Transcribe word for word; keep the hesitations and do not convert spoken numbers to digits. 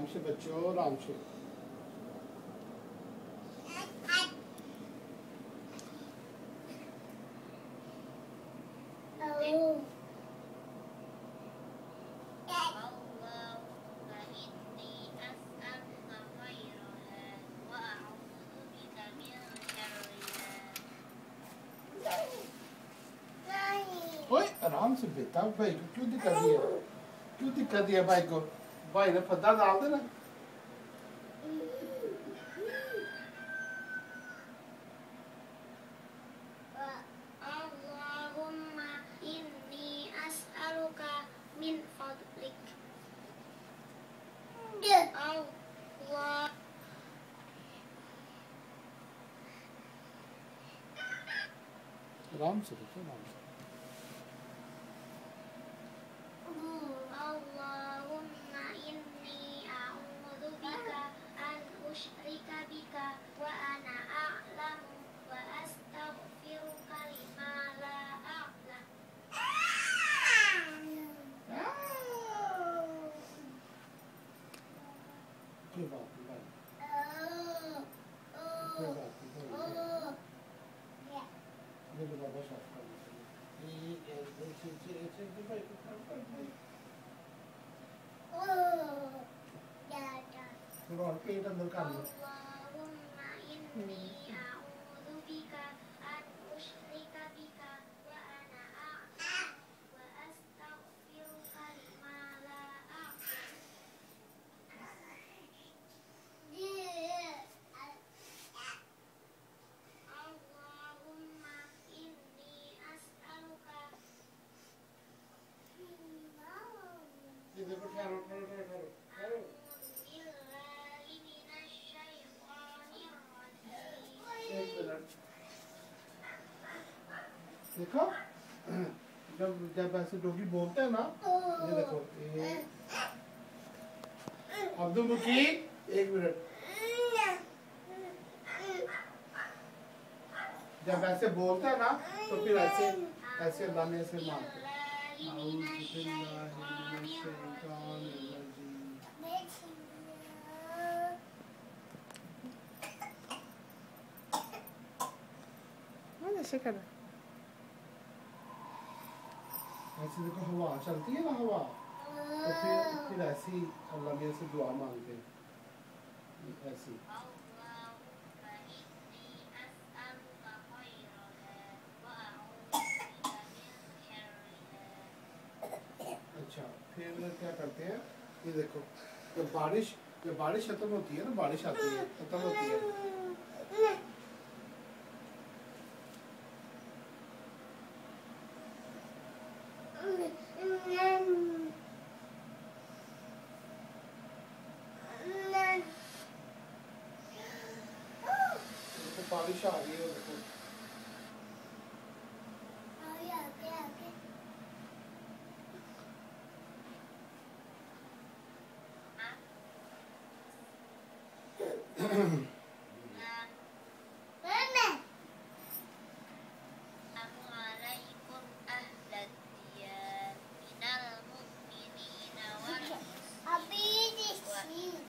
आराम से बच्चों, आराम से। ओए आराम से बेटा, भाई को क्यों दिक्कत दिया, क्यों दिक्कत दिया भाई को? भाई ने पत्ता डाल देना। Allahumma inni as'aluka min fadlik. Allah. आराम से बेटा, आराम से। Allahumma inni a'udzu bika an usyrika bika wa ana a'lamu wa astaghfiruka lima la a'lam. कोई बात नहीं भाई, कोई बात नहीं भाई, ये तो बाबा साफ कर देंगे। ये ऐसे ऐसे ऐसे ऐसे भाई को साफ कर भाई। थोड़ा और पेट अंदर कर लो। Allahumma inni a'udzu bika an usyrika bika wa ana a'lamu wa astaghfiruka lima la a'lam. Allahumma inni as'aluka ये देखो ठहरो ठहरो ठहरो ठहरो। billahi minasy syaithanir rajim. एक मिनट, देखो जब जब ऐसे डॉगी बोलते हैं ना, ये देखो ये अब्दुल मुकीम, एक मिनट, जब ऐसे बोलते हैं ना तो फिर ऐसे ऐसे अल्लाह ने ऐसे मारते हैं। ऐसे कर ऐसे देखो हवा चलती है ना, हवा तो फिर फिर ऐसी अल्लाह ने ऐसे दुआ मांगते हैं ऐसी। Allahumma inni as'aluka khairaha wa a'udzu bika min sharriha. अच्छा फिर क्या करते हैं, ये देखो जब बारिश जब बारिश खत्म होती है ना, बारिश आती है खत्म होती है, तो बारिश आ रही है देखो। Ah.